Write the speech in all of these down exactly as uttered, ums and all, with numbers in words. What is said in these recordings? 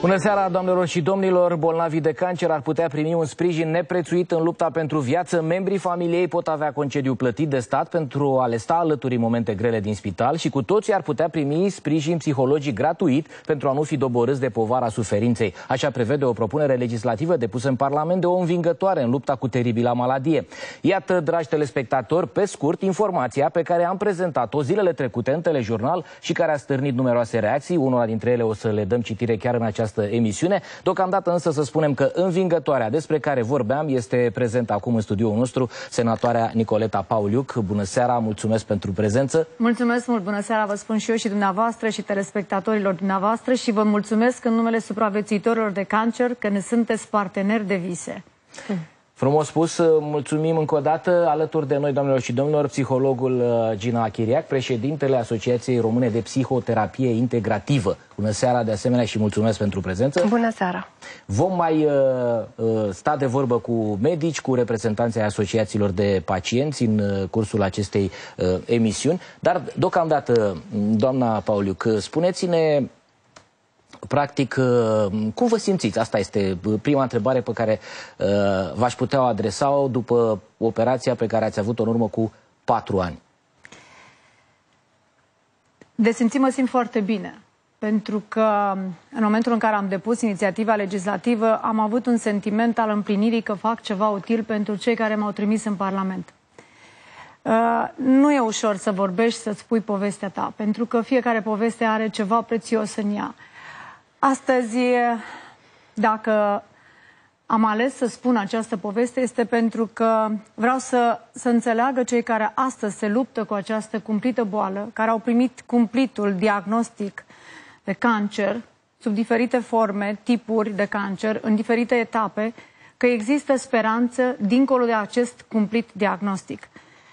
Bună seara, doamnelor și domnilor! Bolnavii de cancer ar putea primi un sprijin neprețuit în lupta pentru viață. Membrii familiei pot avea concediu plătit de stat pentru a le sta alături în momente grele din spital și cu toții ar putea primi sprijin psihologic gratuit pentru a nu fi doborâți de povara suferinței. Așa prevede o propunere legislativă depusă în Parlament de o învingătoare în lupta cu teribila maladie. Iată, dragi telespectatori, pe scurt, informația pe care am prezentat-o zilele trecute în telejurnal și care a stârnit numeroase reacții. Unora dintre ele o să le dăm citire chiar în această emisiune. Deocamdată însă să spunem că învingătoarea despre care vorbeam este prezentă acum în studioul nostru, senatoarea Nicoleta Pauliuc. Bună seara, mulțumesc pentru prezență. Mulțumesc mult, bună seara, vă spun și eu și dumneavoastră și telespectatorilor dumneavoastră și vă mulțumesc în numele supraviețuitorilor de cancer că ne sunteți parteneri de vise. Hmm. Frumos spus, mulțumim încă o dată. Alături de noi, doamnelor și domnilor, psihologul Gina Achiriac, președintele Asociației Române de Psihoterapie Integrativă. Bună seara, de asemenea, și mulțumesc pentru prezență. Bună seara. Vom mai uh, uh, sta de vorbă cu medici, cu reprezentanții asociațiilor de pacienți în uh, cursul acestei uh, emisiuni. Dar, deocamdată, doamna Pauliuc, spuneți-ne practic, cum vă simțiți? Asta este prima întrebare pe care uh, v-aș putea adresa-o după operația pe care ați avut-o în urmă cu patru ani. De simțit mă simt foarte bine, pentru că în momentul în care am depus inițiativa legislativă am avut un sentiment al împlinirii că fac ceva util pentru cei care m-au trimis în Parlament. Uh, nu e ușor să vorbești, să spui povestea ta, pentru că fiecare poveste are ceva prețios în ea. Astăzi, dacă am ales să spun această poveste, este pentru că vreau să, să înțeleagă cei care astăzi se luptă cu această cumplită boală, care au primit cumplitul diagnostic de cancer, sub diferite forme, tipuri de cancer, în diferite etape, că există speranță dincolo de acest cumplit diagnostic.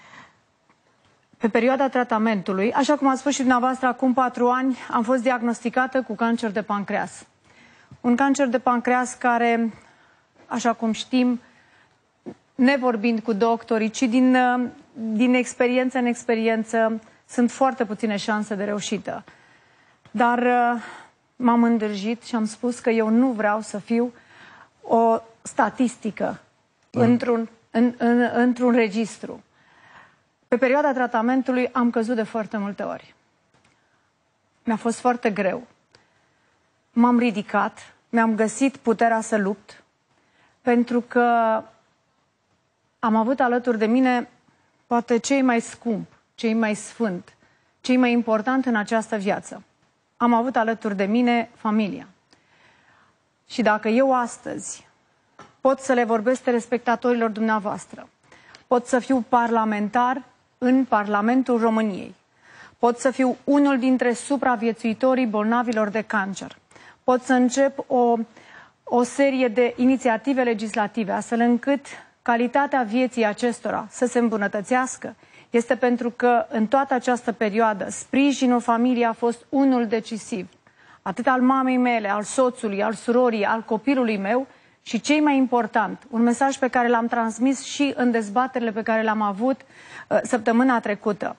Pe perioada tratamentului, așa cum ați spus și dumneavoastră, acum patru ani am fost diagnosticată cu cancer de pancreas. Un cancer de pancreas care, așa cum știm, nevorbind cu doctorii, ci din, din experiență în experiență, sunt foarte puține șanse de reușită. Dar m-am îndrăjit și am spus că eu nu vreau să fiu o statistică mm. într-un în, în, într-un registru. Pe perioada tratamentului am căzut de foarte multe ori. Mi-a fost foarte greu. M-am ridicat, mi-am găsit puterea să lupt, pentru că am avut alături de mine poate cei mai scump, cei mai sfânt, cei mai important în această viață. Am avut alături de mine familia. Și dacă eu astăzi pot să le vorbesc telespectatorilor dumneavoastră, pot să fiu parlamentar în Parlamentul României. Pot să fiu unul dintre supraviețuitorii bolnavilor de cancer. Pot să încep o, o serie de inițiative legislative, astfel încât calitatea vieții acestora să se îmbunătățească. Este pentru că în toată această perioadă sprijinul familiei a fost unul decisiv. Atât al mamei mele, al soțului, al surorii, al copilului meu, și cei mai important, un mesaj pe care l-am transmis și în dezbaterile pe care le-am avut uh, săptămâna trecută.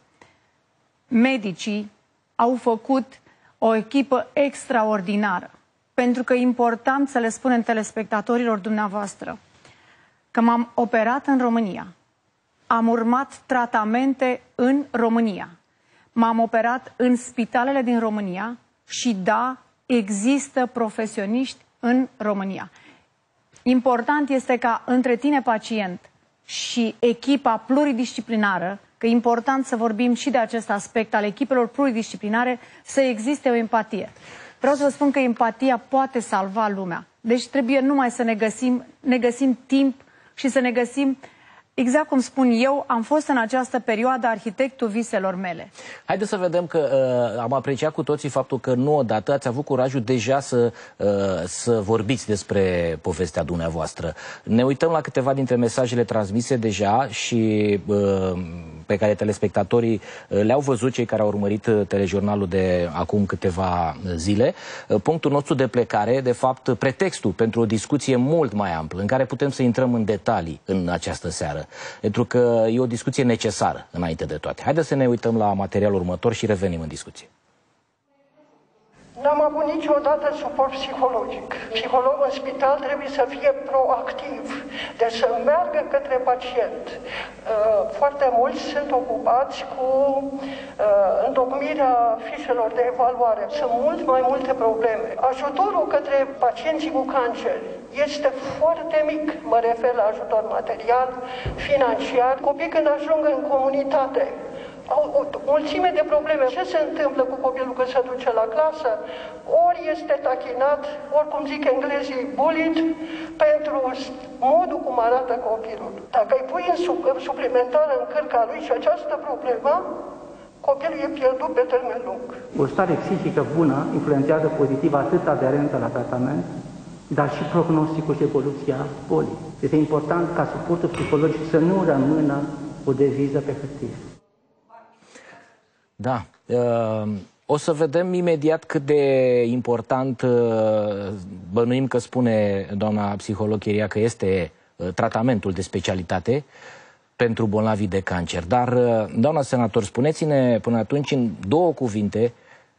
Medicii au făcut o echipă extraordinară, pentru că e important să le spunem telespectatorilor dumneavoastră că m-am operat în România, am urmat tratamente în România, m-am operat în spitalele din România și da, există profesioniști în România. Important este ca între tine, pacient, și echipa pluridisciplinară, că e important să vorbim și de acest aspect al echipelor pluridisciplinare, să existe o empatie. Vreau să vă spun că empatia poate salva lumea. Deci trebuie numai să ne găsim, ne găsim timp și să ne găsim, exact cum spun eu, am fost în această perioadă arhitectul viselor mele. Haideți să vedem că uh, am apreciat cu toții faptul că nu odată ați avut curajul deja să, uh, să vorbiți despre povestea dumneavoastră. Ne uităm la câteva dintre mesajele transmise deja și uh, pe care telespectatorii uh, le-au văzut, cei care au urmărit uh, telejurnalul de acum câteva zile. Uh, punctul nostru de plecare, de fapt, pretextul pentru o discuție mult mai amplă, în care putem să intrăm în detalii în această seară. Pentru că e o discuție necesară înainte de toate. Haideți să ne uităm la materialul următor și revenim în discuție. N-am avut niciodată suport psihologic. Psihologul în spital trebuie să fie proactiv, deci să meargă către pacient. Foarte mulți sunt ocupați cu întocmirea fișelor de evaluare. Sunt mult mai multe probleme. Ajutorul către pacienții cu cancer este foarte mic. Mă refer la ajutor material, financiar. Copiii când ajung în comunitate au o mulțime de probleme. Ce se întâmplă cu copilul când se duce la clasă? Ori este tachinat, ori, cum zic englezii, bullied, pentru modul cum arată copilul. Dacă îi pui în suplimentar în cărca lui și această problemă, copilul e pierdut pe termen lung. O stare psihică bună influențează pozitiv atât aderența la tratament, dar și prognosticul și evoluția bolii. Este important ca suportul psihologic să nu rămână o deviză pe hârtie. Da. O să vedem imediat cât de important, bănuim că spune doamna psiholog Chiriacă, este tratamentul de specialitate pentru bolnavii de cancer. Dar, doamna senator, spuneți-ne până atunci în două cuvinte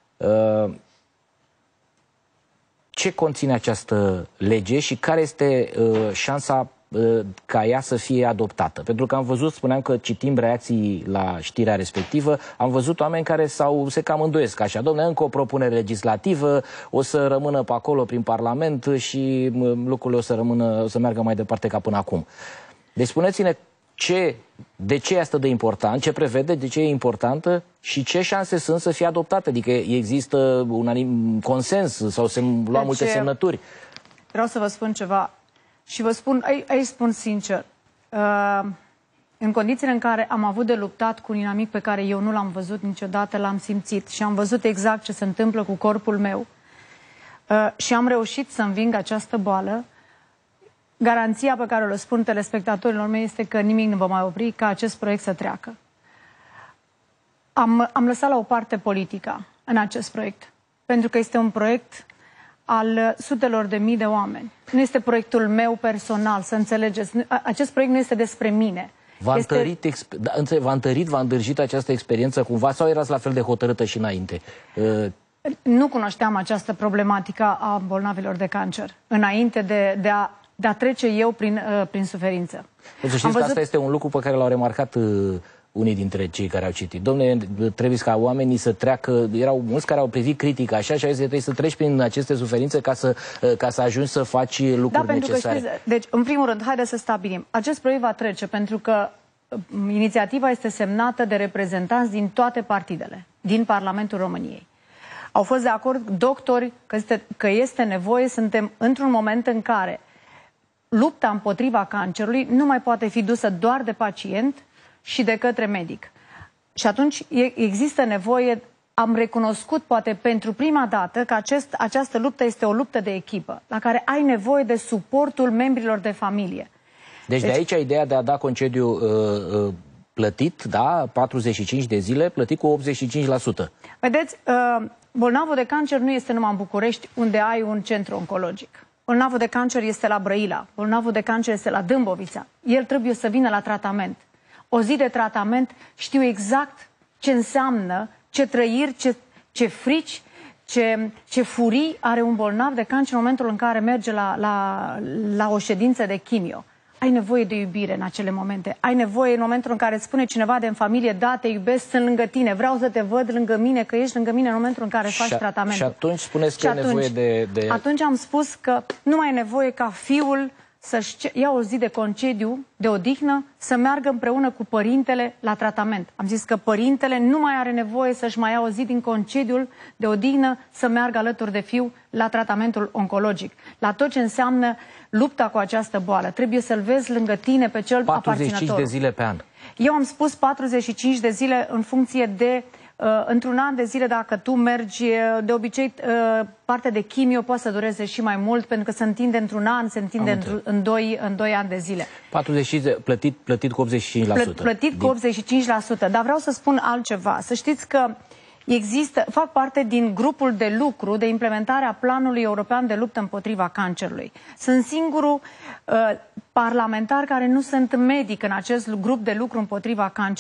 ce conține această lege și care este șansa ca ea să fie adoptată. Pentru că am văzut, spuneam că citim reacții la știrea respectivă, am văzut oameni care s-au, se cam îndoiesc așa, dom'le, încă o propunere legislativă, o să rămână pe acolo prin Parlament și lucrurile o să rămână, o să meargă mai departe ca până acum. Deci spuneți-ne ce, de ce este de important, ce prevede, de ce e importantă și ce șanse sunt să fie adoptate. Adică există un consens sau se lua deci, multe semnături. Vreau să vă spun ceva. Și vă spun, aici spun sincer, uh, în condițiile în care am avut de luptat cu un inamic pe care eu nu l-am văzut niciodată, l-am simțit și am văzut exact ce se întâmplă cu corpul meu uh, și am reușit să înving această boală, garanția pe care o spun telespectatorilor mei este că nimic nu va mai opri ca acest proiect să treacă. Am, am lăsat la o parte politica în acest proiect, pentru că este un proiect al sutelor de mii de oameni. Nu este proiectul meu personal, să înțelegeți. Acest proiect nu este despre mine. V-a este... întărit, da, v-a întărit, v-a îndrăjit această experiență cumva sau erați la fel de hotărâtă și înainte? Uh... Nu cunoșteam această problematică a bolnavilor de cancer înainte de, de, a, de a trece eu prin, uh, prin suferință. O să știți Am că văzut... asta este un lucru pe care l-au remarcat uh, unii dintre cei care au citit. Dom'le, trebuie ca oamenii să treacă, erau mulți care au privit critic așa și au zis că trebuie să treci prin aceste suferințe ca să, ca să ajungi să faci lucruri da, pentru necesare. Că știți, deci, în primul rând, haideți să stabilim. Acest proiect va trece pentru că inițiativa este semnată de reprezentanți din toate partidele, din Parlamentul României. Au fost de acord doctori că este, că este nevoie, suntem într-un moment în care lupta împotriva cancerului nu mai poate fi dusă doar de pacient și de către medic. Și atunci există nevoie, am recunoscut poate pentru prima dată că acest, această luptă este o luptă de echipă, la care ai nevoie de suportul membrilor de familie. Deci, deci de aici ideea de a da concediu uh, uh, plătit, da, patruzeci și cinci de zile, plătit cu optzeci și cinci la sută. Vedeți, uh, bolnavul de cancer nu este numai în București, unde ai un centru oncologic. Bolnavul de cancer este la Brăila, bolnavul de cancer este la Dâmbovița. El trebuie să vină la tratament. O zi de tratament, știu exact ce înseamnă, ce trăiri, ce, ce frici, ce, ce furii are un bolnav de cancer în momentul în care merge la, la, la o ședință de chimio. Ai nevoie de iubire în acele momente. Ai nevoie în momentul în care îți spune cineva de în familie, da, te iubesc, sunt lângă tine, vreau să te văd lângă mine, că ești lângă mine în momentul în care faci și tratamentul. Și atunci spuneți că e nevoie de, de... Atunci am spus că nu mai e nevoie ca fiul să-și ia o zi de concediu, de odihnă, să meargă împreună cu părintele la tratament. Am zis că părintele nu mai are nevoie să-și mai ia o zi din concediul de odihnă să meargă alături de fiu la tratamentul oncologic. La tot ce înseamnă lupta cu această boală. Trebuie să-l vezi lângă tine pe cel patruzeci și cinci aparținător. de zile pe an. Eu am spus patruzeci și cinci de zile în funcție de... Uh, într-un an de zile, dacă tu mergi, de obicei, uh, partea de chimio poate să dureze și mai mult, pentru că se întinde într-un an, se întinde în doi, în doi ani de zile. patruzeci și cinci, plătit, plătit cu optzeci și cinci la sută. Plătit din... cu optzeci și cinci la sută. Dar vreau să spun altceva. Să știți că există, fac parte din grupul de lucru de implementare a Planului European de Luptă împotriva Cancerului. Sunt singurul uh, parlamentar care nu sunt medic în acest grup de lucru împotriva cancerului.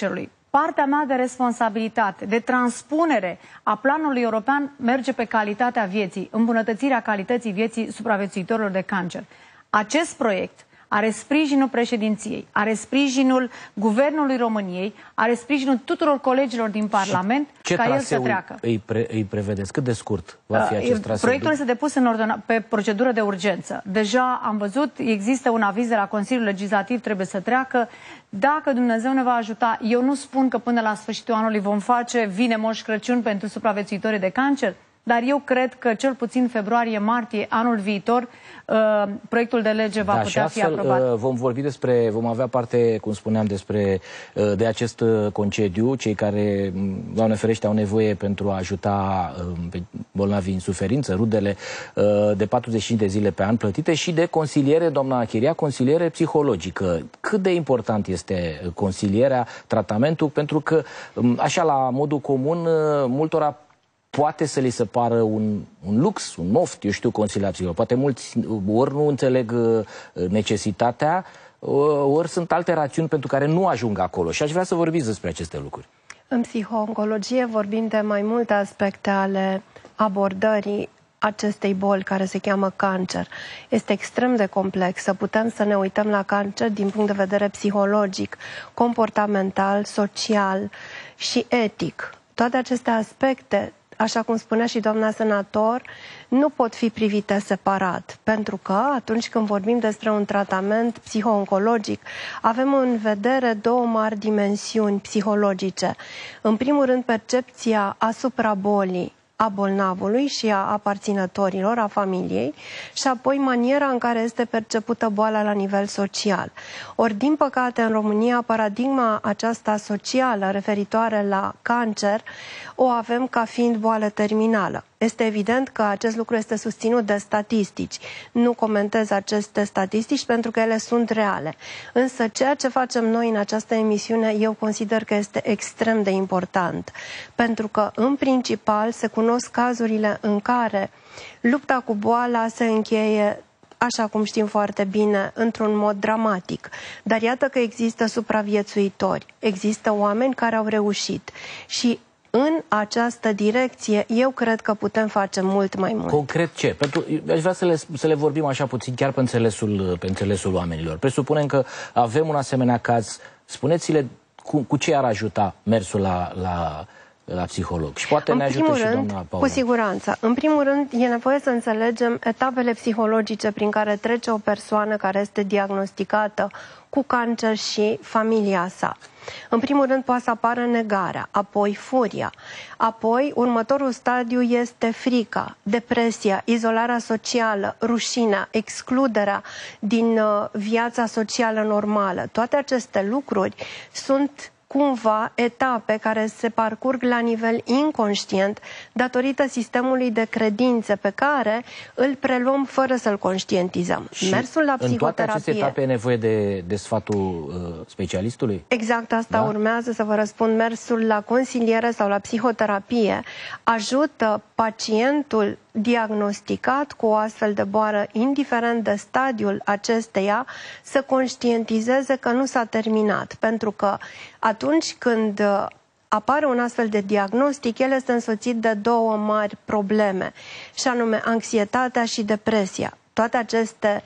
Partea mea de responsabilitate, de transpunere a planului european merge pe calitatea vieții, îmbunătățirea calității vieții supraviețuitorilor de cancer. Acest proiect are sprijinul președinției, are sprijinul Guvernului României, are sprijinul tuturor colegilor din Parlament ca el să treacă. Îi, pre, îi prevedeți? Cât de scurt va fi acest traseu? Proiectul este depus în ordona, pe procedură de urgență. Deja am văzut, există un aviz de la Consiliul Legislativ, trebuie să treacă. Dacă Dumnezeu ne va ajuta, eu nu spun că până la sfârșitul anului vom face vine Moș Crăciun pentru supraviețuitorii de cancer, dar eu cred că cel puțin februarie-martie anul viitor uh, proiectul de lege va da, putea și astfel, fi aprobat. Uh, vom vorbi despre, vom avea parte, cum spuneam, despre uh, de acest uh, concediu, cei care, Doamne ferește, au nevoie pentru a ajuta uh, pe bolnavii în suferință, rudele, uh, de patruzeci și cinci de zile pe an plătite și de consiliere, doamna Achiria, consiliere psihologică. Cât de important este consilierea, tratamentul, pentru că, um, așa la modul comun, uh, multora poate să li se pară un, un lux, un moft, eu știu, consiliul psihologic. Poate mulți ori nu înțeleg uh, necesitatea, uh, ori sunt alte rațiuni pentru care nu ajung acolo. Și aș vrea să vorbiți despre aceste lucruri. În psiho-oncologie vorbim de mai multe aspecte ale abordării acestei boli care se cheamă cancer. Este extrem de complexă. Putem să ne uităm la cancer din punct de vedere psihologic, comportamental, social și etic. Toate aceste aspecte, așa cum spunea și doamna senator, nu pot fi privite separat, pentru că atunci când vorbim despre un tratament psiho-oncologic, avem în vedere două mari dimensiuni psihologice. În primul rând, percepția asupra bolii a bolnavului și a aparținătorilor, a familiei, și apoi maniera în care este percepută boala la nivel social. Ori, din păcate, în România, paradigma aceasta socială referitoare la cancer o avem ca fiind boală terminală. Este evident că acest lucru este susținut de statistici. Nu comentez aceste statistici pentru că ele sunt reale. Însă ceea ce facem noi în această emisiune eu consider că este extrem de important. Pentru că în principal se cunosc cazurile în care lupta cu boala se încheie, așa cum știm foarte bine, într-un mod dramatic. Dar iată că există supraviețuitori, există oameni care au reușit și în această direcție, eu cred că putem face mult mai mult. Concret ce? Pentru, aș vrea să le, să le vorbim așa puțin, chiar pe înțelesul, pe înțelesul oamenilor. Presupunem că avem un asemenea caz. Spuneți-le cu, cu ce ar ajuta mersul la, la, la psiholog. Și poate în ne ajută și rând, doamna Paula. Cu siguranță. În primul rând, e nevoie să înțelegem etapele psihologice prin care trece o persoană care este diagnosticată cu cancer și familia sa. În primul rând poate să apară negarea, apoi furia, apoi următorul stadiu este frica, depresia, izolarea socială, rușinea, excluderea din uh, viața socială normală. Toate aceste lucruri sunt cumva etape care se parcurg la nivel inconștient datorită sistemului de credințe pe care îl preluăm fără să-l conștientizăm. Și mersul la psihoterapie... în toate aceste etape e nevoie de, de sfatul uh, specialistului? Exact asta da? urmează să vă răspund. Mersul la consiliere sau la psihoterapie ajută pacientul diagnosticat cu o astfel de boală, indiferent de stadiul acesteia, să conștientizeze că nu s-a terminat. Pentru că atunci când apare un astfel de diagnostic, el este însoțit de două mari probleme, și anume anxietatea și depresia. Toate aceste,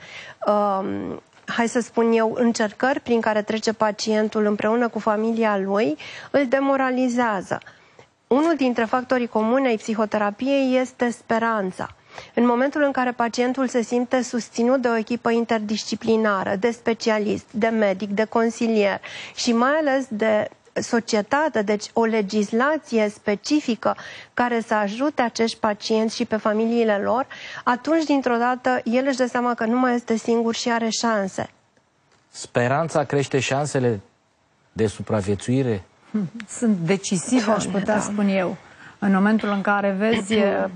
um, hai să spun eu, încercări prin care trece pacientul împreună cu familia lui, îl demoralizează. Unul dintre factorii comuni ai psihoterapiei este speranța. În momentul în care pacientul se simte susținut de o echipă interdisciplinară, de specialist, de medic, de consilier și mai ales de societate, deci o legislație specifică care să ajute acești pacienți și pe familiile lor, atunci, dintr-o dată, el își dă seama că nu mai este singur și are șanse. Speranța crește șansele de supraviețuire? Sunt decisive, aș putea da. spune eu. În momentul în care vezi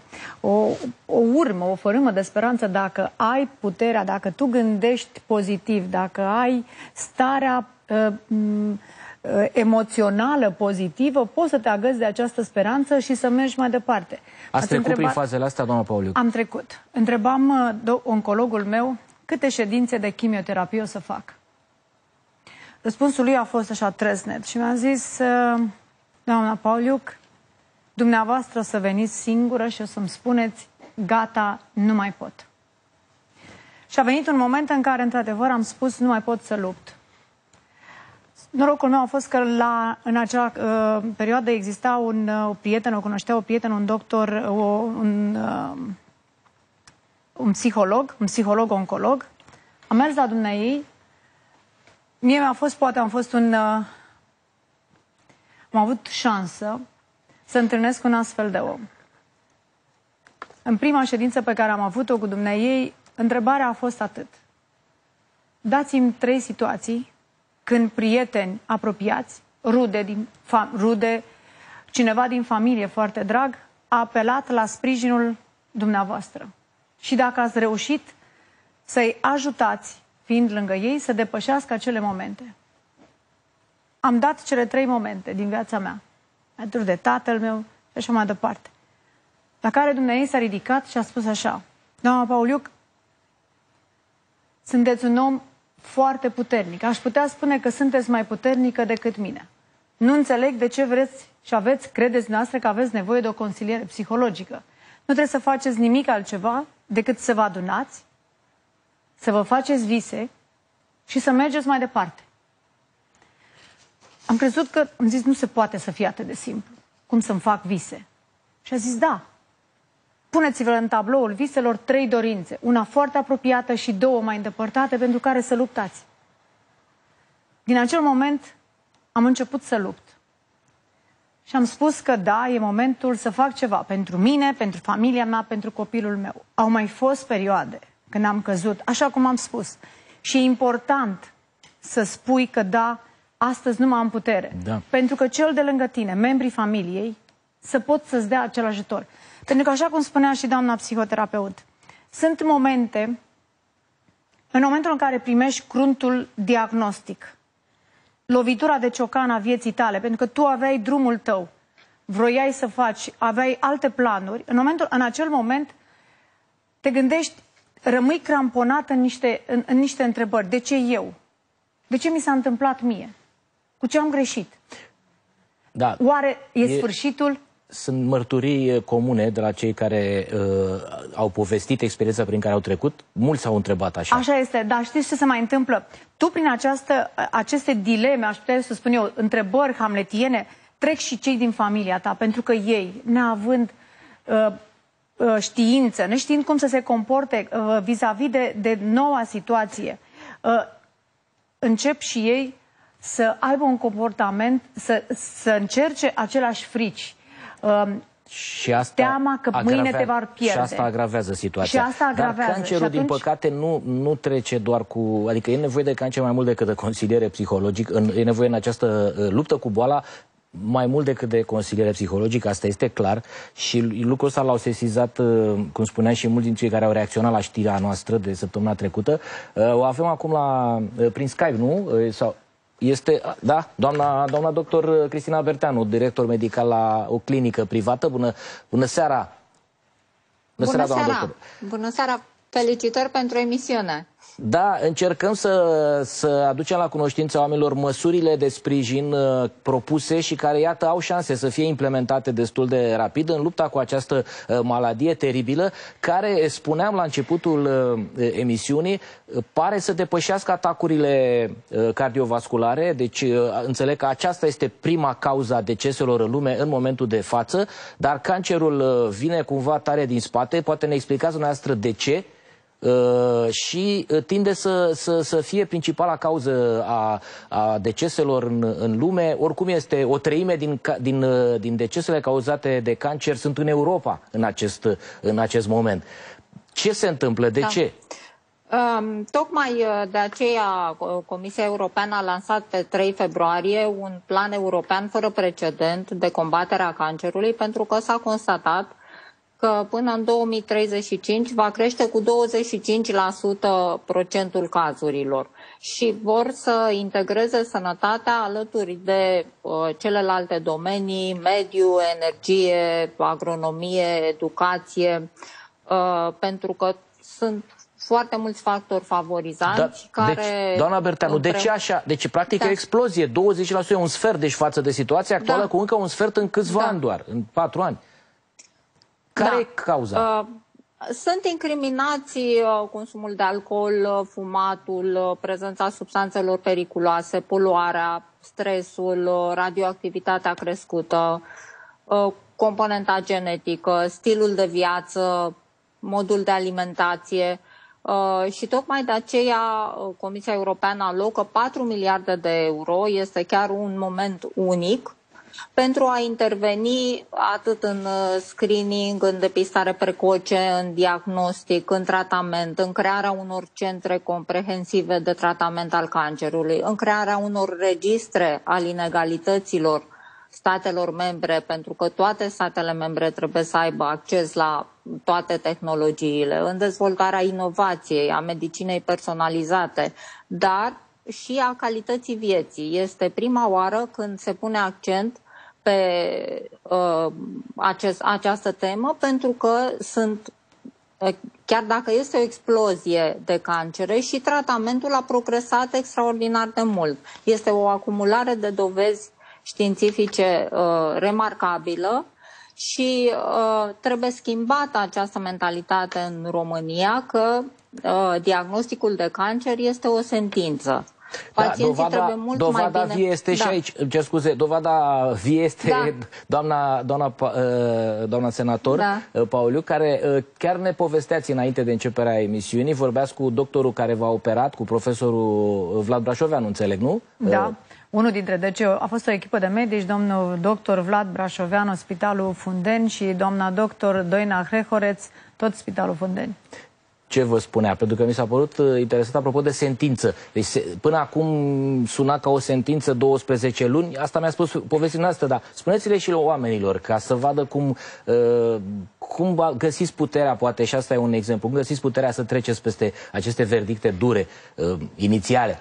o, o urmă, o fărâmă de speranță, dacă ai puterea, dacă tu gândești pozitiv, dacă ai starea uh, uh, emoțională pozitivă, poți să te agăți de această speranță și să mergi mai departe. Ați, Ați trecut întreba... prin fazele astea, doamna Pauliuc? Am trecut. Întrebam uh, oncologul meu câte ședințe de chimioterapie o să fac. Răspunsul lui a fost așa treznet și mi-a zis, doamna Pauliuc, dumneavoastră o să veniți singură și o să-mi spuneți, gata, nu mai pot. Și a venit un moment în care, într-adevăr, am spus, nu mai pot să lupt. Norocul meu a fost că la, în acea uh, perioadă exista un uh, prieten, o cunoștea o prieten, un doctor, o, un, uh, un psiholog, un psiholog-oncolog. Am mers la dumneaei. Mie mi-a fost, poate am fost un... Uh, am avut șansă să întâlnesc un astfel de om. În prima ședință pe care am avut-o cu dumneaei, întrebarea a fost atât. Dați-mi trei situații când prieteni apropiați, rude, din rude, cineva din familie foarte drag, a apelat la sprijinul dumneavoastră. Și dacă ați reușit să-i ajutați, fiind lângă ei, să depășească acele momente. Am dat cele trei momente din viața mea, alături de tatăl meu și așa mai departe. La care dumneavoastră s-a ridicat și a spus așa, doamna Pauliuc, sunteți un om foarte puternic. Aș putea spune că sunteți mai puternică decât mine. Nu înțeleg de ce vreți și aveți, credeți noastră că aveți nevoie de o consiliere psihologică. Nu trebuie să faceți nimic altceva decât să vă adunați, să vă faceți vise și să mergeți mai departe. Am crezut că, am zis, nu se poate să fie atât de simplu. Cum să-mi fac vise? Și a zis, da. Puneți-vă în tabloul viselor trei dorințe, una foarte apropiată și două mai îndepărtate pentru care să luptați. Din acel moment am început să lupt. Și am spus că da, e momentul să fac ceva pentru mine, pentru familia mea, pentru copilul meu. Au mai fost perioade când am căzut, așa cum am spus. Și e important să spui că da, astăzi nu mai am putere. Da. Pentru că cel de lângă tine, membrii familiei, să pot să-ți dea acel ajutor. Pentru că, așa cum spunea și doamna psihoterapeut, sunt momente, în momentul în care primești cruntul diagnostic, lovitura de ciocan a vieții tale, pentru că tu aveai drumul tău, vroiai să faci, aveai alte planuri, în, momentul, în acel moment te gândești, rămâi cramponat în niște, în, în niște întrebări. De ce eu? De ce mi s-a întâmplat mie? Cu ce am greșit? Da. Oare e, e sfârșitul? Sunt mărturii comune de la cei care uh, au povestit experiența prin care au trecut. Mulți s-au întrebat așa. Așa este, dar știți ce se mai întâmplă? Tu prin această, aceste dileme, aș putea să spun eu, întrebări hamletiene, trec și cei din familia ta, pentru că ei, neavând uh, uh, știință, neștiind cum să se comporte uh, vis-a-vis de, de noua situație, uh, încep și ei să aibă un comportament, să, să încerce aceleași frici. Um, și asta teama că agravea, mâine te va pierde. Și asta agravează situația. Și asta agravează. Dar cancerul, atunci... din păcate, nu, nu trece doar cu... Adică e nevoie de cancer mai mult decât de consiliere psihologică. E nevoie în această luptă cu boala mai mult decât de consiliere psihologică, asta este clar. Și lucrul ăsta l-au sesizat, cum spuneam, și mulți dintre cei care au reacționat la știrea noastră de săptămâna trecută. O avem acum la, prin Skype, nu? Sau... Este, da, doamna, doamna doctor Cristina Berteanu, director medical la o clinică privată. Bună, bună seara! Bună, bună seara, seara. Bună seara! Felicitări pentru emisiune! Da, încercăm să, să aducem la cunoștința oamenilor măsurile de sprijin uh, propuse și care, iată, au șanse să fie implementate destul de rapid în lupta cu această uh, maladie teribilă, care, spuneam la începutul uh, emisiunii, uh, pare să depășească atacurile uh, cardiovasculare. Deci uh, înțeleg că aceasta este prima cauza a deceselor în lume în momentul de față, dar cancerul uh, vine cumva tare din spate. Poate ne explicați dumneavoastră de ce? Uh, și tinde să, să, să fie principala cauză a, a deceselor în, în lume. Oricum este, o treime din, din, din decesele cauzate de cancer sunt în Europa în acest, în acest moment. Ce se întâmplă? De da. ce? Um, tocmai de aceea Comisia Europeană a lansat pe trei februarie un plan european fără precedent de combatere a cancerului, pentru că s-a constatat că până în două mii treizeci și cinci va crește cu douăzeci și cinci la sută procentul cazurilor și vor să integreze sănătatea alături de uh, celelalte domenii, mediu, energie, agronomie, educație, uh, pentru că sunt foarte mulți factori favorizanți da, care... Deci, doamna Berteanu, de ce așa? Deci, practic, da. e o explozie, douăzeci la sută, un sfert, deci față de situația actuală, da. cu încă un sfert în câțiva da. ani doar, în patru ani. Care da. e cauza? Uh, Sunt incriminați consumul de alcool, fumatul, prezența substanțelor periculoase, poluarea, stresul, radioactivitatea crescută, componenta genetică, stilul de viață, modul de alimentație și tocmai de aceea Comisia Europeană alocă patru miliarde de euro, este chiar un moment unic, pentru a interveni atât în screening, în depistare precoce, în diagnostic, în tratament, în crearea unor centre comprehensive de tratament al cancerului, în crearea unor registre al inegalităților statelor membre, pentru că toate statele membre trebuie să aibă acces la toate tehnologiile, în dezvoltarea inovației, a medicinei personalizate, dar și a calității vieții. Este prima oară când se pune accent pe uh, acest, această temă, pentru că sunt, chiar dacă este o explozie de cancere, și tratamentul a progresat extraordinar de mult. Este o acumulare de dovezi științifice uh, remarcabilă și uh, trebuie schimbată această mentalitate în România că uh, diagnosticul de cancer este o sentință. Da, dovada dovada vie este da. și aici, îmi cer scuze, dovada vie este da. doamna, doamna, doamna senator da. Pauliu, care chiar ne povesteați înainte de începerea emisiunii, vorbeați cu doctorul care v-a operat, cu profesorul Vlad Brașoveanu, înțeleg, nu? Da. Unul dintre, deci a fost o echipă de medici, domnul doctor Vlad Brașoveanu, Spitalul Fundeni, și doamna doctor Doina Hrehoreț, tot Spitalul Fundeni. Ce vă spunea? Pentru că mi s-a părut interesant apropo de sentință. Deci se, până acum suna ca o sentință douăsprezece luni, asta mi-a spus povestea noastră, dar spuneți-le și oamenilor ca să vadă cum, uh, cum găsiți puterea, poate, și asta e un exemplu, cum găsiți puterea să treceți peste aceste verdicte dure, uh, inițiale.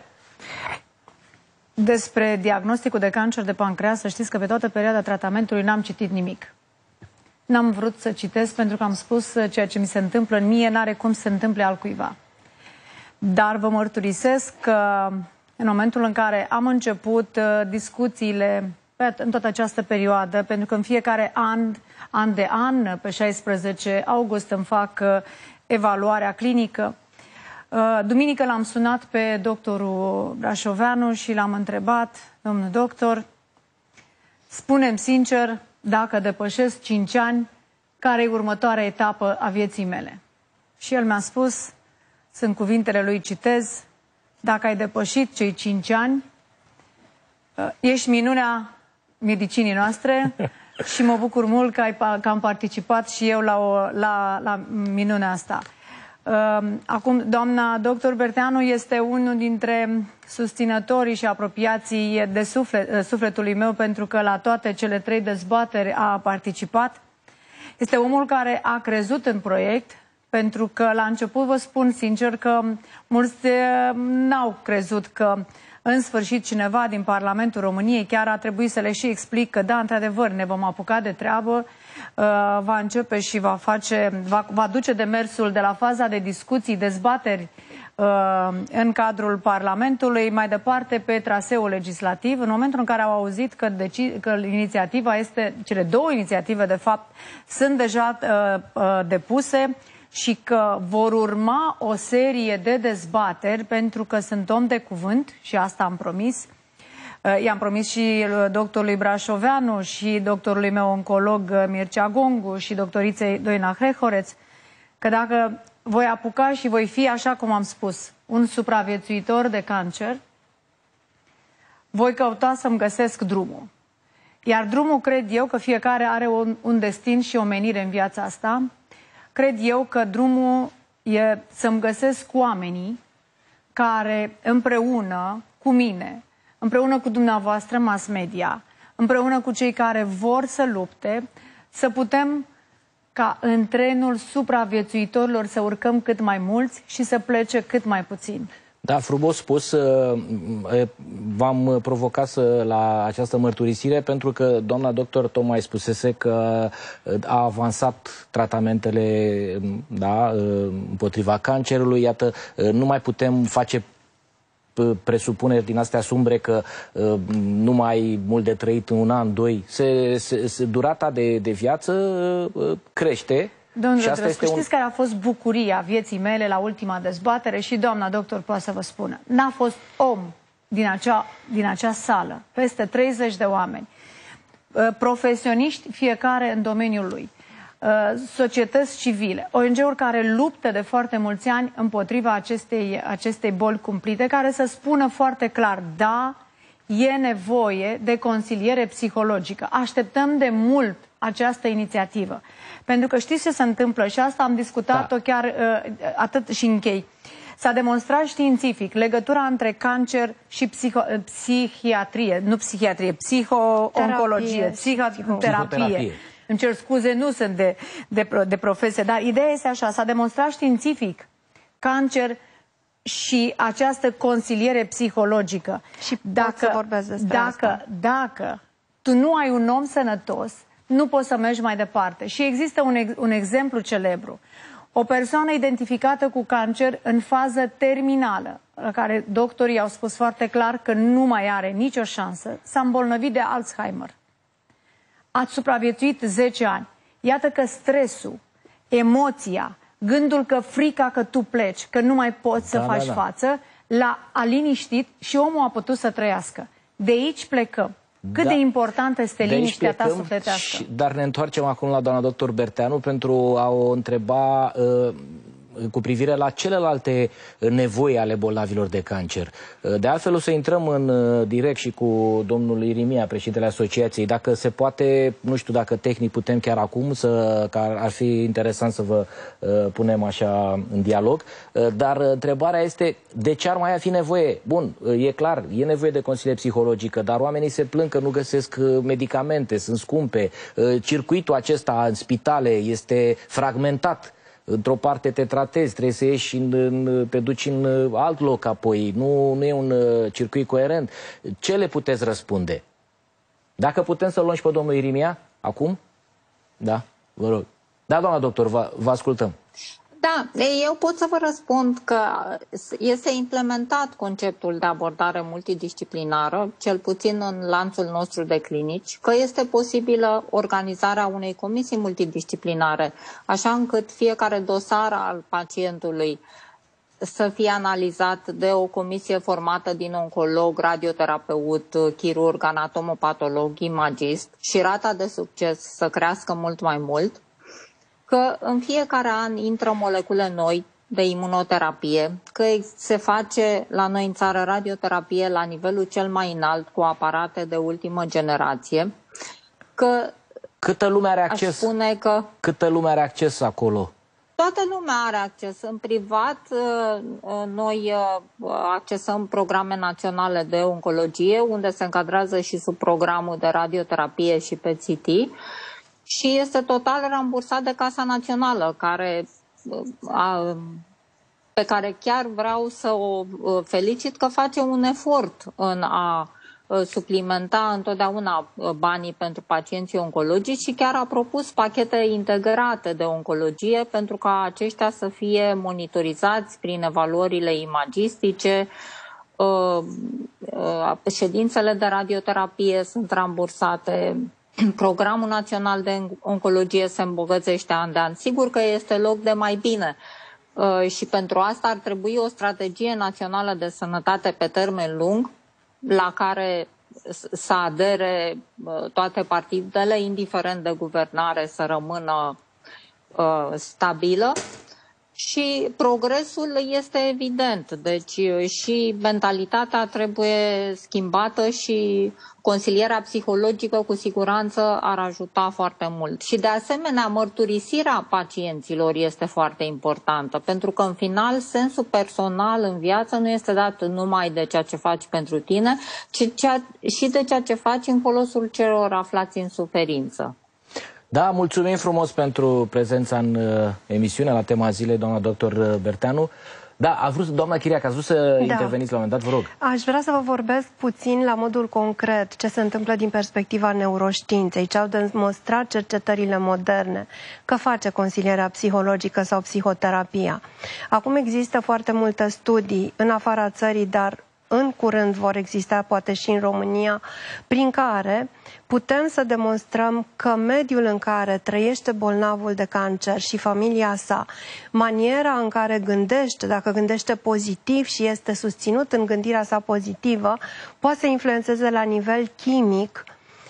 Despre diagnosticul de cancer de pancreas, să știți că pe toată perioada tratamentului n-am citit nimic. N-am vrut să citesc pentru că am spus ceea ce mi se întâmplă în mie, n-are cum să se întâmple altcuiva. Dar vă mărturisesc că în momentul în care am început discuțiile în toată această perioadă, pentru că în fiecare an, an de an, pe șaisprezece august îmi fac evaluarea clinică, duminică l-am sunat pe doctorul Brașoveanu și l-am întrebat: domnul doctor, spune-mi sincer, dacă depășesc cinci ani, care e următoarea etapă a vieții mele? Și el mi-a spus, sunt cuvintele lui, citez: dacă ai depășit cei cinci ani, ești minunea medicinii noastre și mă bucur mult că, ai, că am participat și eu la, o, la, la minunea asta. Acum, doamna doctor Berteanu este unul dintre susținătorii și apropiații de suflet, sufletului meu, pentru că la toate cele trei dezbateri a participat. Este omul care a crezut în proiect, pentru că la început, vă spun sincer, că mulți n-au crezut că în sfârșit cineva din Parlamentul României, chiar a trebuit să le și explic că da, într-adevăr, ne vom apuca de treabă, va începe și va face, va, va duce demersul de la faza de discuții, dezbateri în cadrul Parlamentului, mai departe pe traseul legislativ. În momentul în care au auzit că, deci, că inițiativa este, cele două inițiative de fapt sunt deja uh, uh, depuse și că vor urma o serie de dezbateri, pentru că sunt om de cuvânt și asta am promis. I-am promis și doctorului Brașoveanu și doctorului meu oncolog Mircea Gongu și doctoriței Doina Hrehoreț că dacă voi apuca și voi fi, așa cum am spus, un supraviețuitor de cancer, voi căuta să-mi găsesc drumul. Iar drumul, cred eu, că fiecare are un, un destin și o menire în viața asta. Cred eu că drumul e să-mi găsesc oamenii care împreună cu mine, împreună cu dumneavoastră mass media, împreună cu cei care vor să lupte, să putem ca în trenul supraviețuitorilor să urcăm cât mai mulți și să plece cât mai puțin. Da, frumos spus. V-am provocat să, la această mărturisire pentru că doamna doctor tocmai spusese că a avansat tratamentele, da, împotriva cancerului. Iată, nu mai putem face presupuneri din astea sumbre că uh, nu mai mult de trăit un an, doi. Se, se, se, durata de, de viață uh, crește. Domnule și asta Drăscu, este știți un... care a fost bucuria vieții mele la ultima dezbatere și doamna doctor poate să vă spună. N-a fost om din acea, din acea sală, peste treizeci de oameni, uh, profesioniști fiecare în domeniul lui, societăți civile, O N G-uri care luptă de foarte mulți ani împotriva acestei, acestei boli cumplite, care să spună foarte clar, da, e nevoie de consiliere psihologică. Așteptăm de mult această inițiativă. Pentru că știți ce se întâmplă și asta am discutat-o da. chiar atât și închei. S-a demonstrat științific legătura între cancer și psiho, psihiatrie, nu psihiatrie, psiho-oncologie, psihoterapie. Îmi cer scuze, nu sunt de, de, de profesie, dar ideea este așa, s-a demonstrat științific cancer și această consiliere psihologică. Și dacă, dacă, dacă tu nu ai un om sănătos, nu poți să mergi mai departe. Și există un, un exemplu celebru. O persoană identificată cu cancer în fază terminală, la care doctorii au spus foarte clar că nu mai are nicio șansă, s-a îmbolnăvit de Alzheimer. Ați supraviețuit zece ani. Iată că stresul, emoția, gândul că frica că tu pleci, că nu mai poți da, să faci da, da. față, l-a liniștit și omul a putut să trăiască. De aici plecăm. Cât da. de importantă este de liniștea ta sufletească. Și, dar ne întoarcem acum la doamna doctor Berteanu pentru a o întreba uh, cu privire la celelalte nevoi ale bolnavilor de cancer. De altfel, o să intrăm în direct și cu domnul Irimia, președintele Asociației. Dacă se poate, nu știu dacă tehnic putem chiar acum, să, că ar fi interesant să vă uh, punem așa în dialog. Uh, dar întrebarea este, de ce ar mai fi nevoie? Bun, uh, e clar, e nevoie de consiliere psihologică, dar oamenii se plâng că nu găsesc medicamente, sunt scumpe. Uh, circuitul acesta în spitale este fragmentat. Într-o parte te tratezi, trebuie să ieși, în, în, te duci în alt loc apoi. Nu, nu e un uh, circuit coerent. Ce le puteți răspunde? Dacă putem să luăm și pe domnul Irimia, acum? Da, vă rog. Da, doamna doctor, vă, vă ascultăm. Da, eu pot să vă răspund că este implementat conceptul de abordare multidisciplinară, cel puțin în lanțul nostru de clinici, că este posibilă organizarea unei comisii multidisciplinare, așa încât fiecare dosar al pacientului să fie analizat de o comisie formată din oncolog, radioterapeut, chirurg, anatomopatolog, imagist și rata de succes să crească mult mai mult, că în fiecare an intră molecule noi de imunoterapie, că se face la noi în țară radioterapie la nivelul cel mai înalt cu aparate de ultimă generație, că câtă lume are acces? Aș spune că câtă lume are acces acolo? Toată lumea are acces. În privat, noi accesăm programe naționale de oncologie, unde se încadrează și sub programul de radioterapie și P E T-C T, și este total rambursat de Casa Națională, care, a, pe care chiar vreau să o felicit că face un efort în a suplimenta întotdeauna banii pentru pacienții oncologici și chiar a propus pachete integrate de oncologie pentru ca aceștia să fie monitorizați prin evaluările imagistice. Ședințele de radioterapie sunt rambursate. Programul Național de Oncologie se îmbogățește an de an. Sigur că este loc de mai bine și pentru asta ar trebui o strategie națională de sănătate pe termen lung, la care să adere toate partidele, indiferent de guvernare, să rămână stabilă. Și progresul este evident, deci și mentalitatea trebuie schimbată și consilierea psihologică cu siguranță ar ajuta foarte mult. Și de asemenea, mărturisirea pacienților este foarte importantă, pentru că în final sensul personal în viață nu este dat numai de ceea ce faci pentru tine, ci și de ceea ce faci în folosul celor aflați în suferință. Da, mulțumim frumos pentru prezența în uh, emisiune la tema zilei, doamna doctor Berteanu. Da, a vrut, doamna Chiriac, ați vrut să da. interveniți la un moment dat, vă rog. Aș vrea să vă vorbesc puțin la modul concret ce se întâmplă din perspectiva neuroștiinței, ce au demonstrat cercetările moderne, că face consilierea psihologică sau psihoterapia. Acum există foarte multe studii în afara țării, dar în curând vor exista, poate și în România, prin care putem să demonstrăm că mediul în care trăiește bolnavul de cancer și familia sa, maniera în care gândește, dacă gândește pozitiv și este susținut în gândirea sa pozitivă, poate să influențeze la nivel chimic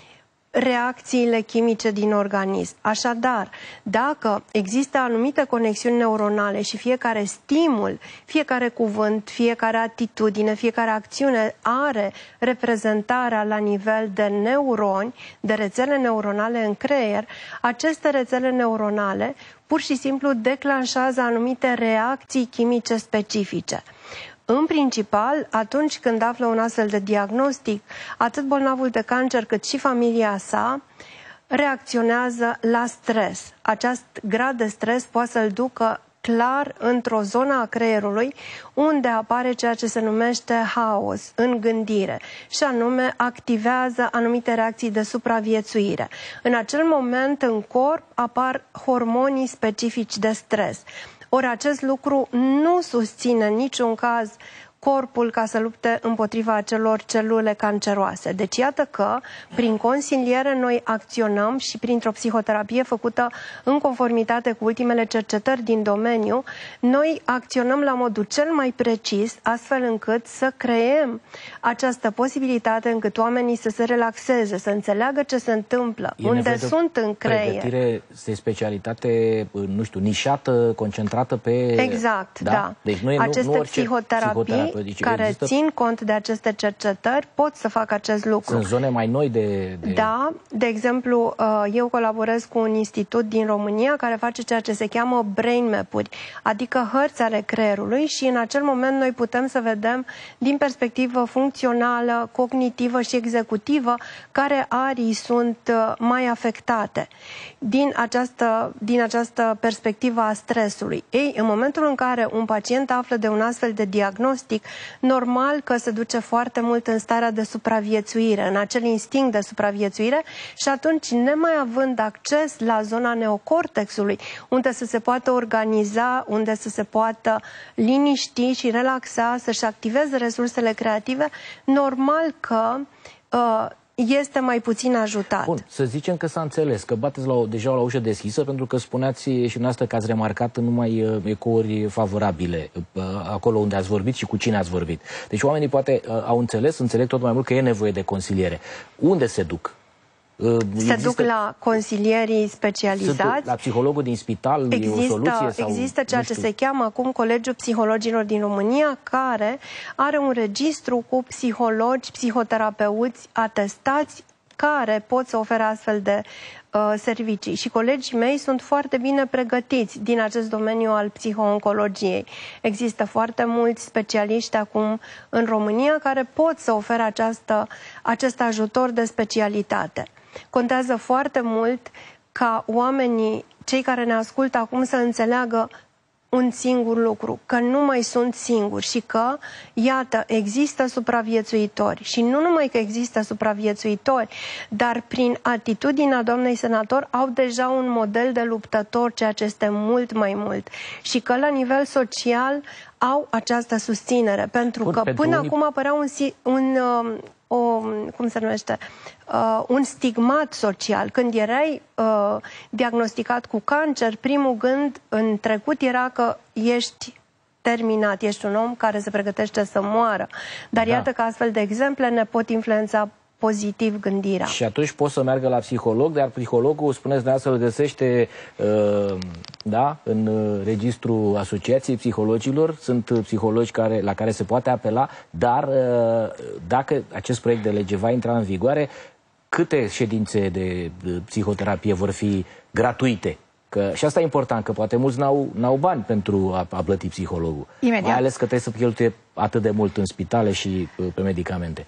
reacțiile chimice din organism. Așadar, dacă există anumite conexiuni neuronale și fiecare stimul, fiecare cuvânt, fiecare atitudine, fiecare acțiune are reprezentarea la nivel de neuroni, de rețele neuronale în creier, aceste rețele neuronale pur și simplu declanșează anumite reacții chimice specifice. În principal, atunci când află un astfel de diagnostic, atât bolnavul de cancer cât și familia sa reacționează la stres. Acest grad de stres poate să-l ducă clar într-o zonă a creierului unde apare ceea ce se numește haos în gândire și anume activează anumite reacții de supraviețuire. În acel moment în corp apar hormonii specifici de stres. Ori acest lucru nu susține în niciun caz corpul ca să lupte împotriva acelor celule canceroase. Deci iată că prin consiliere noi acționăm și printr-o psihoterapie făcută în conformitate cu ultimele cercetări din domeniu, noi acționăm la modul cel mai precis, astfel încât să creăm această posibilitate încât oamenii să se relaxeze, să înțeleagă ce se întâmplă, e unde sunt în creier. Pregătire de specialitate, nu știu, nișată, concentrată pe... Exact, da. da. Deci nu e, Aceste nu, nu orice psihoterapii care există... țin cont de aceste cercetări pot să facă acest lucru. Sunt zone mai noi de... de... Da, de exemplu, eu colaborez cu un institut din România care face ceea ce se cheamă brain map-uri, adică hărți ale creierului și în acel moment noi putem să vedem din perspectivă funcțională, cognitivă și executivă care arii sunt mai afectate din această, din această perspectivă a stresului. Ei, în momentul în care un pacient află de un astfel de diagnostic, normal că se duce foarte mult în starea de supraviețuire, în acel instinct de supraviețuire și atunci, nemai având acces la zona neocortexului, unde să se poată organiza, unde să se poată liniști și relaxa, să-și activeze resursele creative, normal că uh, este mai puțin ajutat. Bun, să zicem că s-a înțeles, că bateți la o, deja la ușă deschisă, pentru că spuneați și dumneavoastră că ați remarcat numai uh, ecouri favorabile uh, acolo unde ați vorbit și cu cine ați vorbit. Deci oamenii poate uh, au înțeles, înțeleg tot mai mult că e nevoie de consiliere. Unde se duc? Uh, se există... duc la consilierii specializați. La psihologul din spital există, e o soluție? Sau, există ceea ce se cheamă acum Colegiul Psihologilor din România, care are un registru cu psihologi, psihoterapeuți atestați care pot să ofere astfel de uh, servicii. Și colegii mei sunt foarte bine pregătiți din acest domeniu al psihooncologiei. Există foarte mulți specialiști acum în România care pot să ofere această, acest ajutor de specialitate. Contează foarte mult ca oamenii, cei care ne ascultă acum, să înțeleagă un singur lucru, că nu mai sunt singuri și că, iată, există supraviețuitori. Și nu numai că există supraviețuitori, dar prin atitudinea doamnei senator au deja un model de luptător, ceea ce este mult mai mult. Și că la nivel social au această susținere, pentru Bun, că pentru până unii... acum apărea un, un, o, cum se numește, uh, un stigmat social. Când erai uh, diagnosticat cu cancer, primul gând în trecut era că ești terminat, ești un om care se pregătește să moară. Dar da. Iată că astfel de exemple ne pot influența pozitiv gândirea. Și atunci pot să meargă la psiholog, dar psihologul, spuneți dumneavoastră, îl găsește uh, da, în uh, registrul Asociației Psihologilor. Sunt uh, psihologi care, la care se poate apela, dar uh, dacă acest proiect de lege va intra în vigoare, câte ședințe de uh, psihoterapie vor fi gratuite? Că, și asta e important, că poate mulți n-au, n-au bani pentru a, a plăti psihologul. Imediat. Mai ales că trebuie să cheltuie atât de mult în spitale și uh, pe medicamente.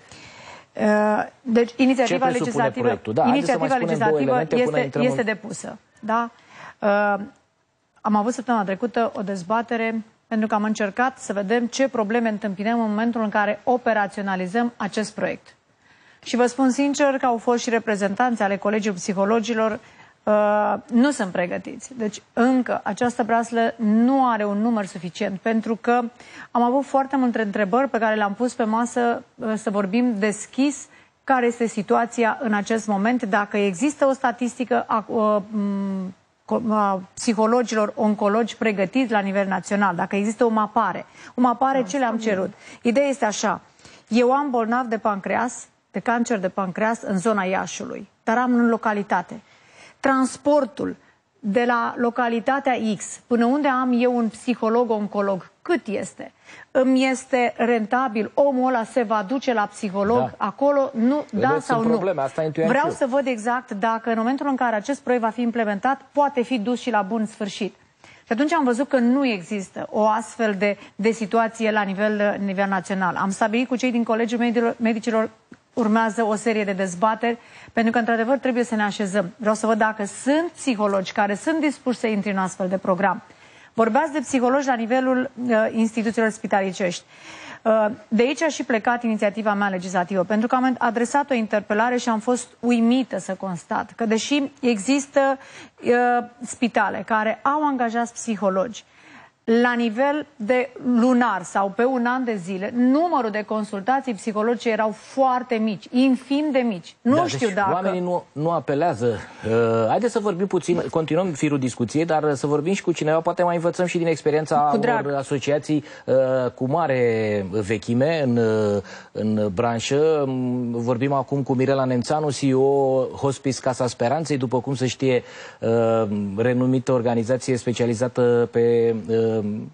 Deci, inițiativa legislativă, da, inițiativa legislativă este, este în... depusă. Da? Uh, am avut săptămâna trecută o dezbatere pentru că am încercat să vedem ce probleme întâmpinăm în momentul în care operaționalizăm acest proiect. Și vă spun sincer că au fost și reprezentanți ale Colegiului Psihologilor, uh, nu sunt pregătiți. Deci încă această breaslă nu are un număr suficient, pentru că am avut foarte multe întrebări pe care le-am pus pe masă, uh, să vorbim deschis care este situația în acest moment, dacă există o statistică a, a, a psihologilor oncologi pregătiți la nivel național, dacă există o mapare. O mapare ce le-am cerut? Ideea este așa, eu am bolnav de pancreas, de cancer de pancreas în zona Iașiului, dar am în localitate. Transportul de la localitatea X până unde am eu un psiholog-oncolog, cât este? Îmi este rentabil? Omul ăla se va duce la psiholog da. acolo? Nu, Vedeți, da sau nu? Probleme, asta Vreau să văd exact dacă în momentul în care acest proiect va fi implementat, poate fi dus și la bun sfârșit. Și atunci am văzut că nu există o astfel de, de situație la nivel, nivel național. Am stabilit cu cei din Colegiul Medicilor, urmează o serie de dezbateri, pentru că, într-adevăr, trebuie să ne așezăm. Vreau să văd dacă sunt psihologi care sunt dispuși să intre în astfel de program. Vorbeați de psihologi la nivelul uh, instituțiilor spitalicești. Uh, de aici a și plecat inițiativa mea legislativă, pentru că am adresat o interpelare și am fost uimită să constat că, deși există uh, spitale care au angajați psihologi, la nivel de lunar sau pe un an de zile, numărul de consultații psihologice erau foarte mici, infim de mici. Nu da, știu deci dacă... Oamenii nu, nu apelează. Uh, haideți să vorbim puțin, continuăm firul discuției, dar să vorbim și cu cineva, poate mai învățăm și din experiența unor asociații uh, cu mare vechime în, uh, în branșă. Vorbim acum cu Mirela Nemțanu, C E O Hospice Casa Speranței, după cum se știe, uh, renumită organizație specializată pe uh,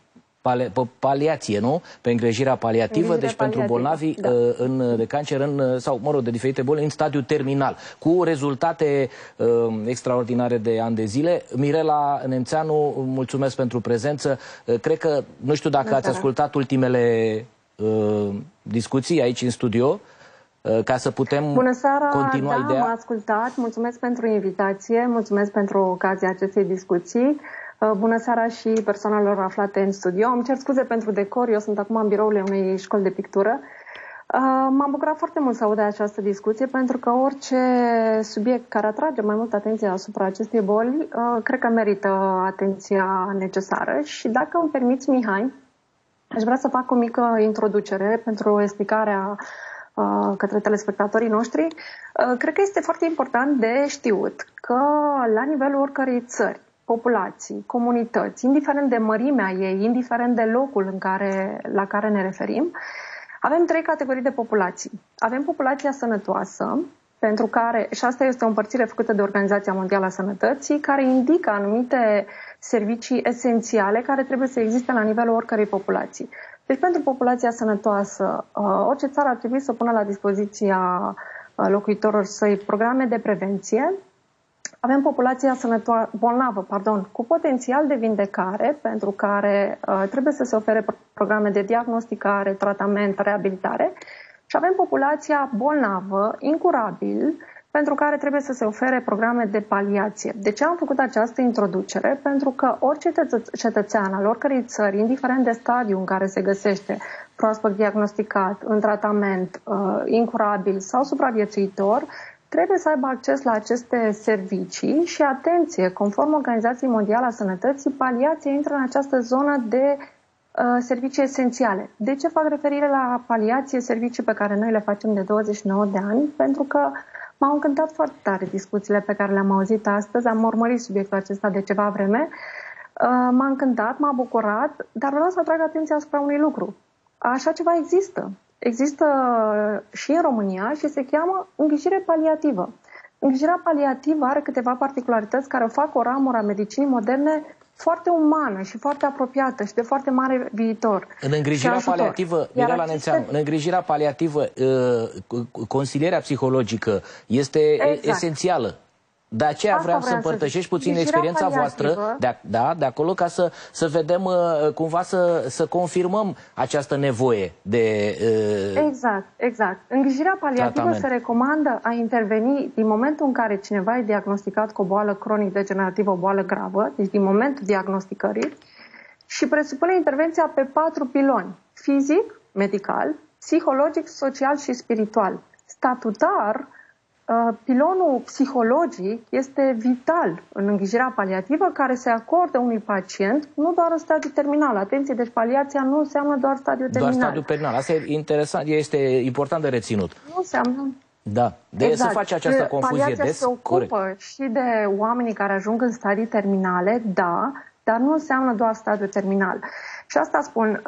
Pali paliație, nu? Pe îngrijirea paliativă, Îngrijire deci paliativă, pentru bolnavii da. în, de cancer în, sau, mă rog, de diferite boli în stadiu terminal, cu rezultate uh, extraordinare de ani de zile. Mirela Nemțanu, mulțumesc pentru prezență. Uh, cred că, nu știu dacă Bună ați seara. ascultat ultimele uh, discuții aici în studio, uh, ca să putem Bună seara, continua da, ideea. am ascultat. Mulțumesc pentru invitație, mulțumesc pentru ocazia acestei discuții. Bună seara și persoanelor aflate în studio. Îmi cer scuze pentru decor, eu sunt acum în biroul unei școli de pictură. M-am bucurat foarte mult să aud această discuție, pentru că orice subiect care atrage mai mult atenție asupra acestei boli, cred că merită atenția necesară. Și dacă îmi permiți, Mihai, aș vrea să fac o mică introducere pentru explicarea către telespectatorii noștri. Cred că este foarte important de știut că la nivelul oricărei țări, populații, comunități, indiferent de mărimea ei, indiferent de locul în care, la care ne referim, avem trei categorii de populații. Avem populația sănătoasă, pentru care, și asta este o împărțire făcută de Organizația Mondială a Sănătății, care indică anumite servicii esențiale care trebuie să existe la nivelul oricărei populații. Deci, pentru populația sănătoasă, orice țară ar trebui să pună la dispoziția locuitorilor săi programe de prevenție. Avem populația sănătoasă, bolnavă, pardon, cu potențial de vindecare, pentru care uh, trebuie să se ofere programe de diagnosticare, tratament, reabilitare. Și avem populația bolnavă, incurabil, pentru care trebuie să se ofere programe de paliație. De ce am făcut această introducere? Pentru că orice cetățean al oricărei țări, indiferent de stadiu în care se găsește, proaspăt diagnosticat, în tratament, uh, incurabil sau supraviețuitor, trebuie să aibă acces la aceste servicii și, atenție, conform Organizației Mondiale a Sănătății, paliația intră în această zonă de uh, servicii esențiale. De ce fac referire la paliație, servicii pe care noi le facem de douăzeci și nouă de ani? Pentru că m-au încântat foarte tare discuțiile pe care le-am auzit astăzi, am urmărit subiectul acesta de ceva vreme, uh, m-a încântat, m-a bucurat, dar vreau să atrag atenția asupra unui lucru. Așa ceva există. Există și în România și se cheamă îngrijire paliativă. Îngrijirea paliativă are câteva particularități care o fac o ramură a medicinii moderne foarte umană și foarte apropiată și de foarte mare viitor. În îngrijirea paliativă, Mirela Nemțanu, în îngrijirea paliativă, consilierea psihologică este exact. esențială. De aceea Asta vreau să împărtășești puțin experiența voastră de, da, de acolo, ca să, să vedem uh, cumva să, să confirmăm această nevoie de uh, Exact, exact. Îngrijirea paliativă tratament. Se recomandă a interveni din momentul în care cineva e diagnosticat cu o boală cronic degenerativă, o boală gravă, deci din momentul diagnosticării, și presupune intervenția pe patru piloni: fizic, medical, psihologic, social și spiritual. Statutar, pilonul psihologic este vital în îngrijirea paliativă, care se acordă unui pacient nu doar în stadiu terminal. Atenție, deci paliația nu înseamnă doar stadiu terminal. Doar stadiu terminal. Asta e interesant, este important de reținut. Nu înseamnă. Da, de exact. Se face această confuzie Paliația des. se ocupă Corect. și de oamenii care ajung în stadii terminale, da, dar nu înseamnă doar stadiu terminal. Și asta spun,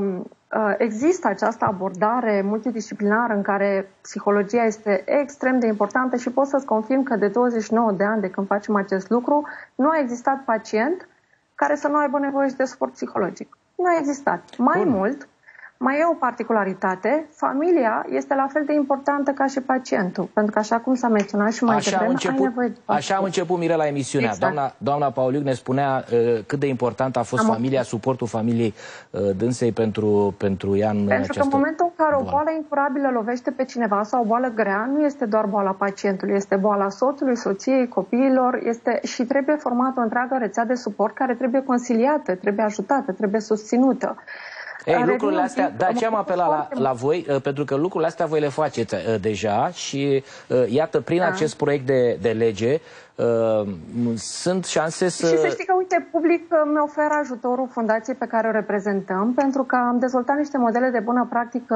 există această abordare multidisciplinară în care psihologia este extrem de importantă și pot să-ți confirm că de douăzeci și nouă de ani de când facem acest lucru, nu a existat pacient care să nu aibă nevoie de suport psihologic. Nu a existat. Mai Bun. mult, mai e o particularitate, familia este la fel de importantă ca și pacientul, pentru că așa cum s-a menționat și mai așa devreme, început, ai nevoie de Așa am început, Mirela, emisiunea. Exact. Doamna, doamna Pauliuc ne spunea uh, cât de important a fost am familia, suportul familiei uh, dânsei pentru, pentru ea în Pentru această că în momentul în care boală. o boală incurabilă lovește pe cineva sau o boală grea, nu este doar boala pacientului, este boala soțului, soției, copiilor, este și trebuie formată o întreagă rețea de suport care trebuie consiliată, trebuie ajutată, trebuie susținută. Ei, lucrurile astea, de aceea am apelat la, la voi, pentru că lucrurile astea voi le faceți uh, deja și uh, iată, prin da. acest proiect de, de lege uh, sunt șanse să... Și să știi că, uite, public mi oferă ajutorul fundației pe care o reprezentăm, pentru că am dezvoltat niște modele de bună practică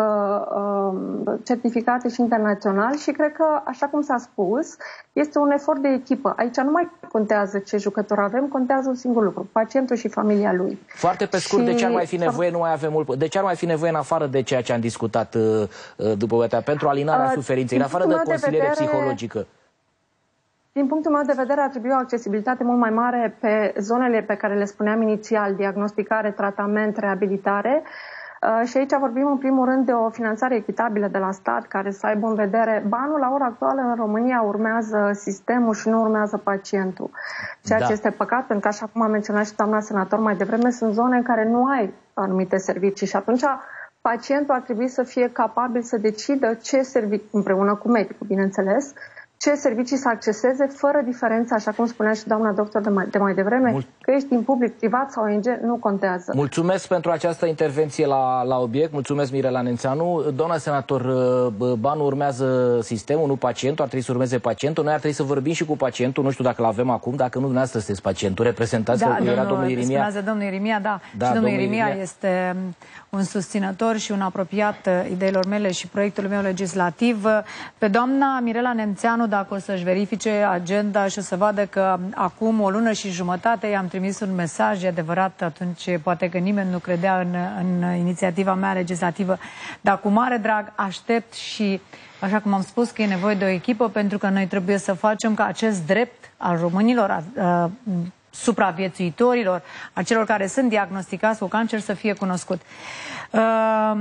uh, certificate și internațional și cred că, așa cum s-a spus, este un efort de echipă. Aici nu mai contează ce jucător avem, contează un singur lucru: pacientul și familia lui. Foarte pe scurt, și... de ce ar mai fi nevoie, nu mai avem mult, de ce ar mai fi nevoie în afară de ceea ce am discutat uh, după V T A, pentru alinarea uh, suferinței, în afară de consiliere de vedere... psihologică? Din punctul meu de vedere, ar trebui o accesibilitate mult mai mare pe zonele pe care le spuneam inițial: diagnosticare, tratament, reabilitare. Uh, și aici vorbim în primul rând de o finanțare echitabilă de la stat, care să aibă în vedere banul. La ora actuală în România urmează sistemul și nu urmează pacientul. Ceea da. ce este păcat, pentru că, așa cum a menționat și doamna senator mai devreme, sunt zone în care nu ai anumite servicii și atunci pacientul ar trebui să fie capabil să decidă ce servicii, împreună cu medicul, bineînțeles, ce servicii să acceseze fără diferență, așa cum spunea și doamna doctor de mai, de mai devreme, Mul că ești în public, privat sau O N G, nu contează. Mulțumesc pentru această intervenție la, la obiect, mulțumesc, Mirela Nențeanu. Doamna senator, banul urmează sistemul, nu pacientul, ar trebui să urmeze pacientul. Noi ar trebui să vorbim și cu pacientul, nu știu dacă l-avem acum, dacă nu, dumneavoastră sunteți pacientul, reprezentați, da, că domnul, era domnul Irimia. domnul Irimia, da. da și domnul, domnul Irimia, Irimia este un susținător și un apropiat ideilor mele și proiectului meu legislativ. Pe doamna Mirela Nemțeanu, dacă o să-și verifice agenda și o să vadă că acum o lună și jumătate i-am trimis un mesaj, e adevărat, atunci poate că nimeni nu credea în, în inițiativa mea legislativă, dar cu mare drag aștept și, așa cum am spus, că e nevoie de o echipă, pentru că noi trebuie să facem ca acest drept al românilor, a, a, supraviețuitorilor, a celor care sunt diagnosticați cu cancer, să fie cunoscut. Uh,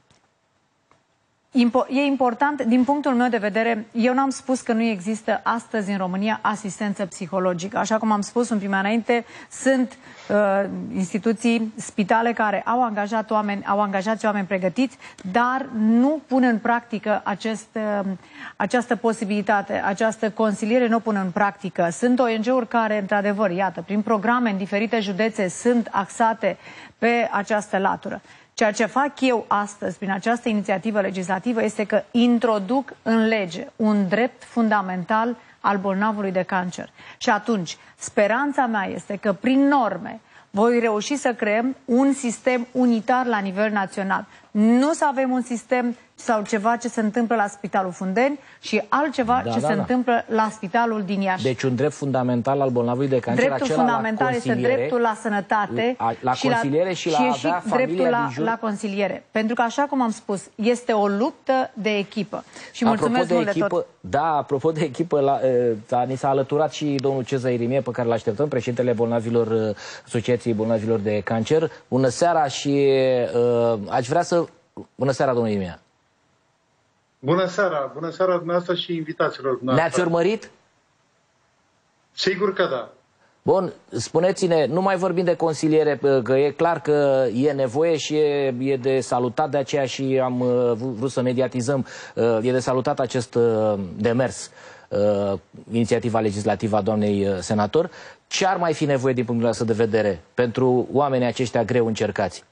E important, din punctul meu de vedere, eu n-am spus că nu există astăzi în România asistență psihologică. Așa cum am spus în prima înainte, sunt uh, instituții, spitale care au angajat oameni, au angajați oameni pregătiți, dar nu pun în practică acest, uh, această posibilitate, această consiliere nu pun în practică. Sunt O N G-uri care, într-adevăr, iată, prin programe în diferite județe sunt axate pe această latură. Ceea ce fac eu astăzi, prin această inițiativă legislativă, este că introduc în lege un drept fundamental al bolnavului de cancer. Și atunci, speranța mea este că, prin norme, voi reuși să creăm un sistem unitar la nivel național. Nu să avem un sistem sau ceva ce se întâmplă la Spitalul Fundeni și altceva da, ce da, se da. întâmplă la Spitalul din Iași. Deci un drept fundamental al bolnavului de cancer, dreptul fundamental este dreptul la sănătate, la, la și consiliere și la, și la și avea dreptul la, din jur. la consiliere. Pentru că, așa cum am spus, este o luptă de echipă. Și apropo mulțumesc de mult echipă, de tot. Da, apropo de echipă, la, a, ni s-a alăturat și domnul Cezar Irimie, pe care îl așteptăm, președintele bolnavilor, Asociației Bolnavilor de Cancer. Bună seara și uh, aș vrea să... Bună seara, domnul Irimie. Bună seara, bună seara dumneavoastră și invitaților dumneavoastră. Ne-ați urmărit? Sigur că da. Bun, spuneți-ne, nu mai vorbim de consiliere, că e clar că e nevoie și e, e de salutat, de aceea și am vrut să mediatizăm, e de salutat acest demers. uh, inițiativa legislativă a doamnei uh, senator. Ce ar mai fi nevoie din punctul ăsta de vedere pentru oamenii aceștia greu încercați?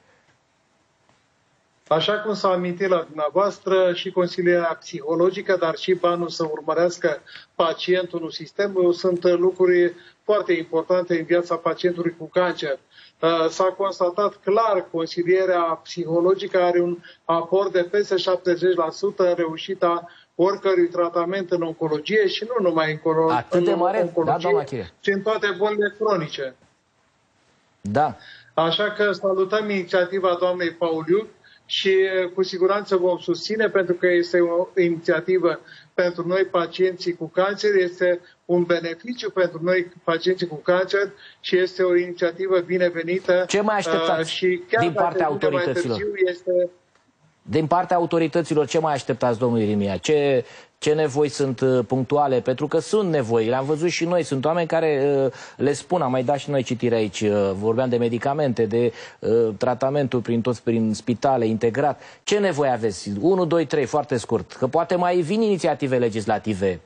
Așa cum s-a amintit la dumneavoastră, și consilierea psihologică, dar și banul să urmărească pacientul în sistem, sunt lucruri foarte importante în viața pacientului cu cancer. S-a constatat clar, consilierea psihologică are un aport de peste șaptezeci la sută în reușita oricărui tratament în oncologie și nu numai în, colo- Atât de mare? în oncologie, da, ci în toate bolile cronice. Da. Așa că salutăm inițiativa doamnei Pauliuc și cu siguranță vom susține, pentru că este o inițiativă pentru noi pacienții cu cancer, este un beneficiu pentru noi pacienții cu cancer și este o inițiativă binevenită. Ce mai așteptați uh, și chiar din partea autorităților? Mai târziu este... Din partea autorităților, ce mai așteptați, domnul Irimia? Ce, ce nevoi sunt uh, punctuale? Pentru că sunt nevoi, le-am văzut și noi. Sunt oameni care uh, le spun, am mai dat și noi citire aici, uh, vorbeam de medicamente, de uh, tratamentul prin toți, prin spitale, integrat. Ce nevoi aveți? unu, doi, trei, foarte scurt. Că poate mai vin inițiative legislative.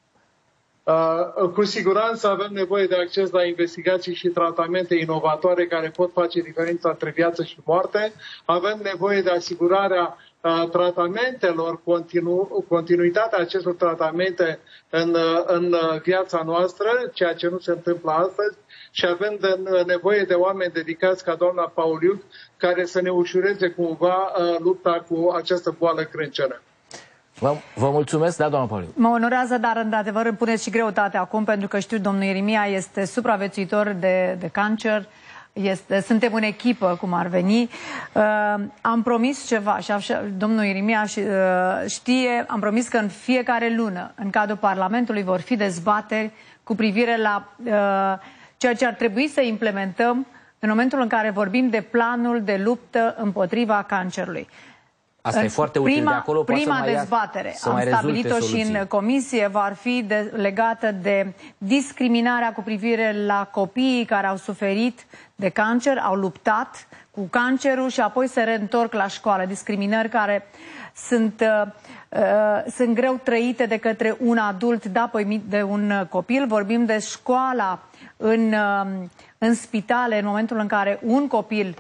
Uh, cu siguranță avem nevoie de acces la investigații și tratamente inovatoare care pot face diferența între viață și moarte. Avem nevoie de asigurarea uh, tratamentelor, continu, continuitatea acestor tratamente în, uh, în viața noastră, ceea ce nu se întâmplă astăzi. Și avem de, nevoie de oameni dedicați ca doamna Pauliuc, care să ne ușureze cumva uh, lupta cu această boală crâncenă. Vă, vă mulțumesc, da, doamna Pauliuc. Mă onorează, dar într-adevăr îmi puneți și greutate acum, pentru că știu, domnul Irimia este supraviețuitor de, de cancer, este, suntem în echipă, cum ar veni. Uh, am promis ceva și așa, domnul Irimia uh, știe, am promis că în fiecare lună, în cadrul Parlamentului, vor fi dezbateri cu privire la uh, ceea ce ar trebui să implementăm în momentul în care vorbim de planul de luptă împotriva cancerului. Asta e foarte util. Prima, de acolo prima să mai dezbatere, să am mai stabilit-o și în comisie, va fi de, legată de discriminarea cu privire la copiii care au suferit de cancer, au luptat cu cancerul și apoi se reîntorc la școală. Discriminări care sunt, uh, uh, sunt greu trăite de către un adult, da, păi de un copil. Vorbim de școala în, uh, în spitale, în momentul în care un copil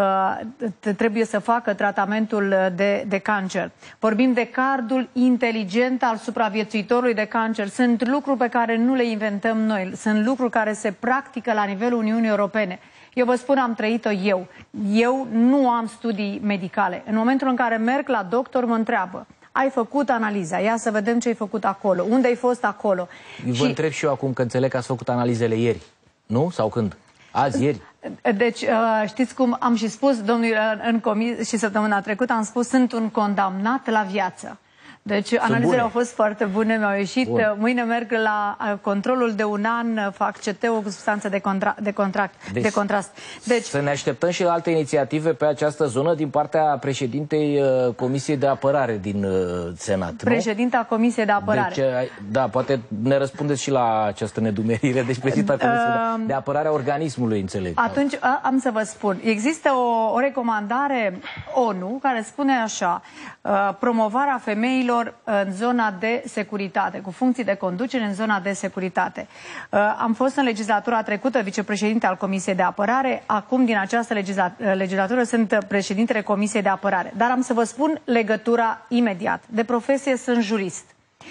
trebuie să facă tratamentul de, de cancer. Vorbim de cardul inteligent al supraviețuitorului de cancer. Sunt lucruri pe care nu le inventăm noi. Sunt lucruri care se practică la nivelul Uniunii Europene. Eu vă spun, am trăit-o eu. Eu nu am studii medicale. În momentul în care merg la doctor, mă întreabă: ai făcut analiza? Ia să vedem ce ai făcut acolo. Unde ai fost acolo? Vă și... întreb și eu acum, că înțeleg că ați făcut analizele ieri. Nu? Sau când? Azi, ieri? Deci, știți cum am și spus, domnul, în comisie și săptămâna trecută am spus, sunt un condamnat la viață. Deci analizele au fost foarte bune, mi-au ieșit. Bun. Mâine merg la controlul de un an, fac C T-ul cu substanțe de, contra de, contract, deci, de contrast. Deci, să ne așteptăm și la alte inițiative pe această zonă din partea președintei uh, Comisiei de Apărare din uh, Senat. Președinta nu? Comisiei de Apărare. Deci, uh, da, poate ne răspundeți și la această nedumerire. Deci președinta Comisiei uh, de Apărare a organismului, înțeleg. Atunci am să vă spun. Există o, o recomandare ONU care spune așa: uh, promovarea femeilor în zona de securitate, cu funcții de conducere în zona de securitate. Am fost în legislatura trecută vicepreședinte al Comisiei de Apărare, acum din această legislatură sunt președintele Comisiei de Apărare. Dar am să vă spun legătura imediat. De profesie sunt jurist.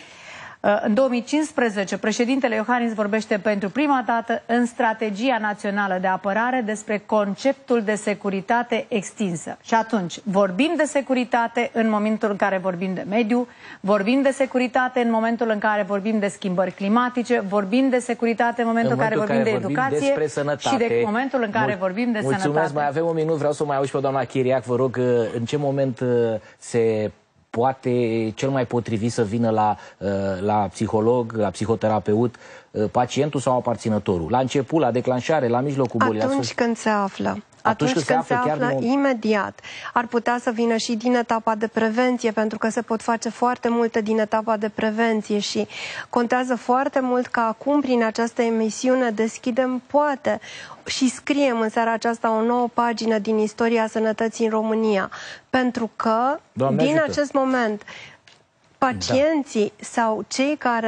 În două mii cincisprezece, președintele Iohannis vorbește pentru prima dată în Strategia Națională de Apărare despre conceptul de securitate extinsă. Și atunci, vorbim de securitate în momentul în care vorbim de mediu, vorbim de securitate în momentul în care vorbim de schimbări climatice, vorbim de securitate în momentul în, în care vorbim de educație și de momentul în care Mul vorbim de mulțumesc, sănătate. Mai avem un minut, vreau să mai auzi pe doamna Chiriac, vă rog, în ce moment se poate cel mai potrivit să vină la, la psiholog, la psihoterapeut, pacientul sau aparținătorul? La început, la declanșare, la mijlocul bolii? Atunci când se află. Atunci, Atunci când, când se află, se află imediat. Ar putea să vină și din etapa de prevenție, pentru că se pot face foarte multe din etapa de prevenție și contează foarte mult că acum, prin această emisiune, deschidem, poate, și scriem în seara aceasta o nouă pagină din istoria sănătății în România. Pentru că, Doamne din ajută. acest moment, pacienții da. sau cei care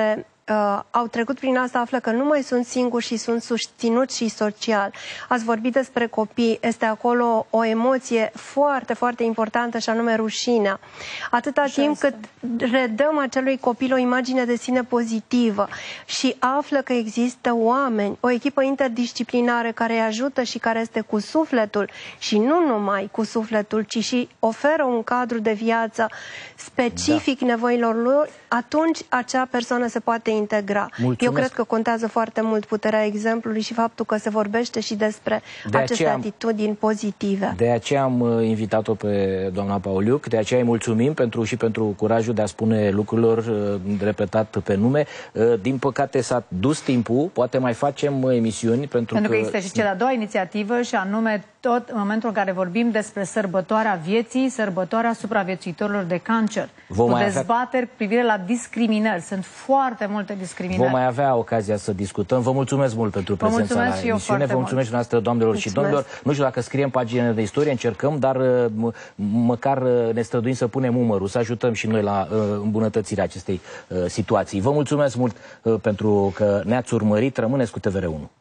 uh, au trecut prin asta află că nu mai sunt singuri și sunt susținuți și social. Ați vorbit despre copii, este acolo o emoție foarte, foarte importantă și anume rușinea. Atâta Așa timp este. cât redăm acelui copil o imagine de sine pozitivă și află că există oameni, o echipă interdisciplinară care îi ajută și care este cu sufletul și nu numai cu sufletul, ci și oferă un cadru de viață specific da. nevoilor lor, atunci acea persoană se poate integra. Mulțumesc. Eu cred că contează foarte mult puterea exemplului și faptul că se vorbește și despre de aceste aceea, atitudini pozitive. De aceea am invitat-o pe doamna Pauliuc, de aceea îi mulțumim pentru, și pentru curajul de a spune lucrurilor repetat pe nume. Din păcate s-a dus timpul, poate mai facem emisiuni pentru, pentru că... că există și cea de-a doua inițiativă și anume tot în momentul în care vorbim despre sărbătoarea vieții, sărbătoarea supraviețuitorilor de cancer. Vom cu dezbateri avea... privire la discriminări. Sunt foarte multe discriminări. Vom mai avea ocazia să discutăm. Vă mulțumesc mult pentru prezența la emisiune. Vă mulțumesc și noastră, doamnelor mulțumesc. și domnilor. Nu știu dacă scriem paginile de istorie, încercăm, dar măcar ne străduim să punem umărul, să ajutăm și noi la îmbunătățirea acestei situații. Vă mulțumesc mult pentru că ne-ați urmărit. Rămâneți cu T V R unu.